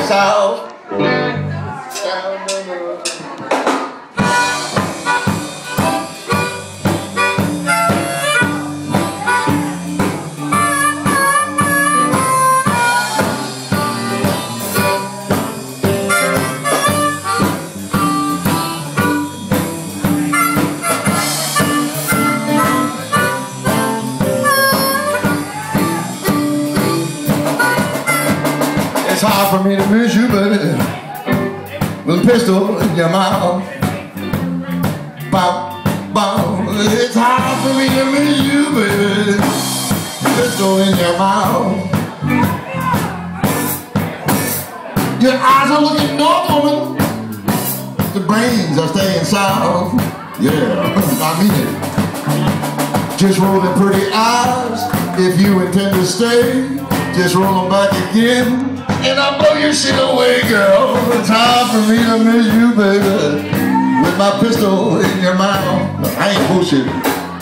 south. It's hard for me to miss you, baby, with a pistol in your mouth. Bow, bow. It's hard for me to miss you, baby, pistol in your mouth. Your eyes are looking north, woman. The brains are staying south. Yeah, I mean it. Just roll them pretty eyes. If you intend to stay, just roll them back again. And I'll blow your shit away, girl. It's hard for me to miss you, baby, with my pistol in your mouth. I ain't bullshitting.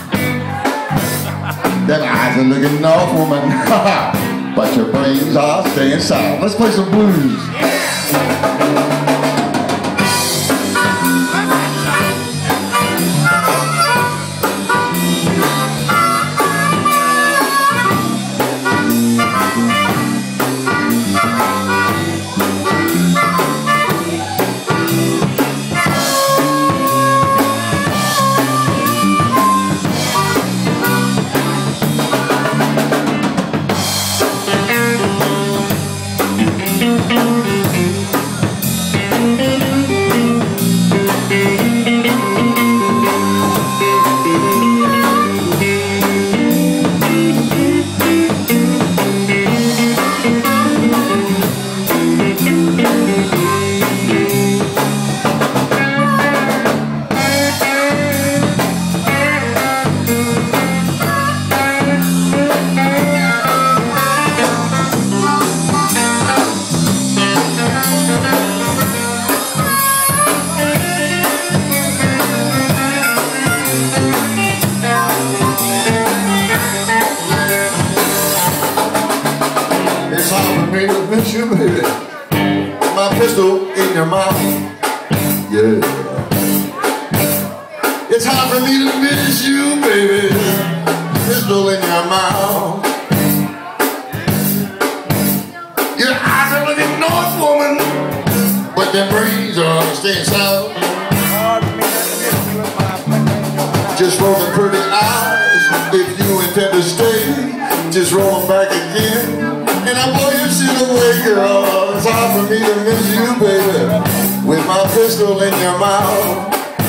Them eyes are looking north, woman. But your brains are staying south. Let's play some blues. It's hard for me to miss you, baby, my pistol in your mouth. Yeah. It's hard for me to miss you, baby, pistol in your mouth. Your eyes are looking north, woman, but them brains are staying south. Just roll them pretty eyes. If you intend to stay, just roll them back again. And I blow your shit away, girl. It's hard for me to miss you, baby, with my pistol in your mouth.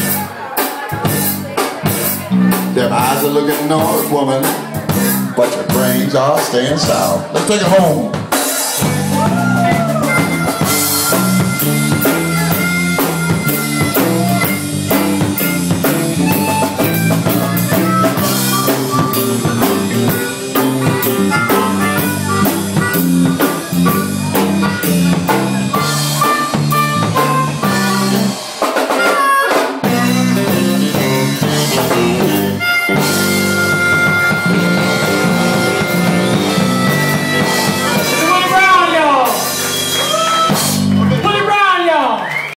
Them eyes are looking north, woman, but your brains are staying south. Let's take it home.